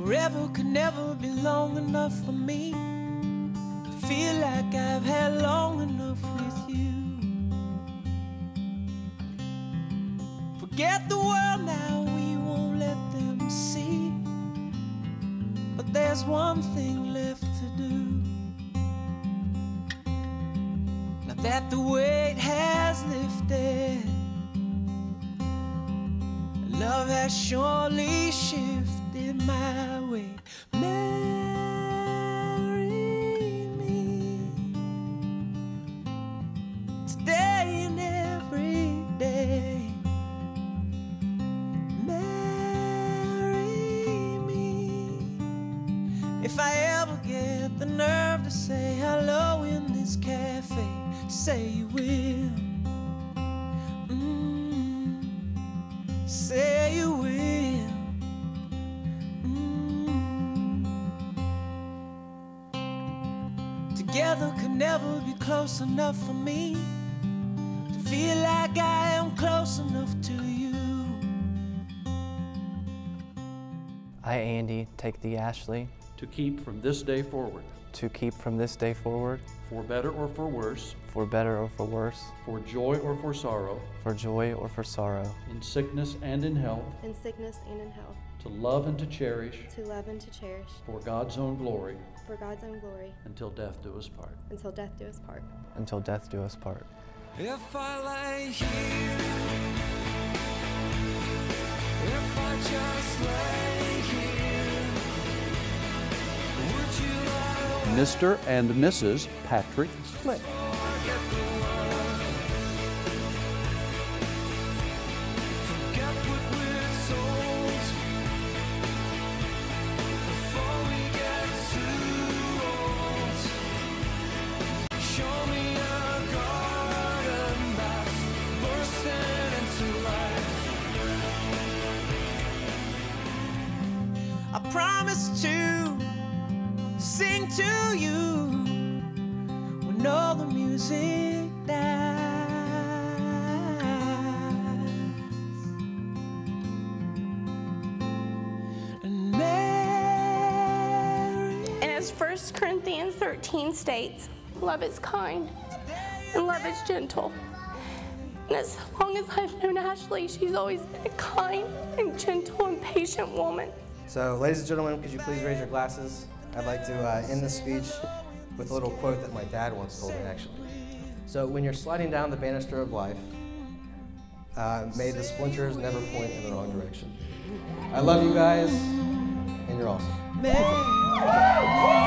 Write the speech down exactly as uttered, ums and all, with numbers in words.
Forever could never be long enough for me to feel like I've had long enough with you. Forget the world now, we won't let them see. But there's one thing left to do. Now that the weight has lifted, love has surely shifted my way. Marry me today and every day. Marry me if I ever get the nerve to say hello in this cafe. Say you will. Mm, say you will. Mm. Together could never be close enough for me to feel like I am close enough to you. I, Andy, take thee, Ashley, to keep from this day forward, to keep from this day forward, for better or for worse, for better or for worse, for joy or for sorrow, for joy or for sorrow, in sickness and in health, in sickness and in health, to love and to cherish, to love and to cherish, for God's own glory, for God's own glory, until death do us part. until death do us part. until death do us part. If I lay here, if I just lay here, would you lie Mister and Missus Patrick Slick. forget the world, forget what we're told, before we get too old? Show me a garden that's bursting into life. I promise to sing to you when all the music dies. And Mary, And as First Corinthians thirteen states, love is kind and love is gentle. And as long as I've known Ashley, she's always been a kind and gentle and patient woman. So, ladies and gentlemen, could you please raise your glasses? I'd like to uh, end this speech with a little quote that my dad once told me, actually. So, when you're sliding down the banister of life, uh, may the splinters never point in the wrong direction. I love you guys, and you're awesome. Mary.